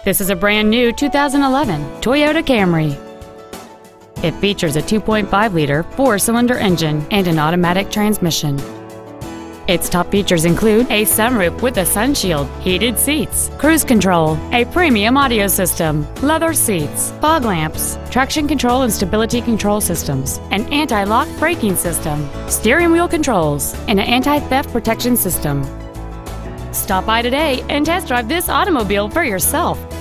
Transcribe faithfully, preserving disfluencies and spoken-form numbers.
This is a brand new two thousand eleven Toyota Camry. It features a two point five liter four-cylinder engine and an automatic transmission. Its top features include a sunroof with a sunshield, heated seats, cruise control, a premium audio system, leather seats, fog lamps, traction control and stability control systems, an anti-lock braking system, steering wheel controls, and an anti-theft protection system. Stop by today and test drive this automobile for yourself.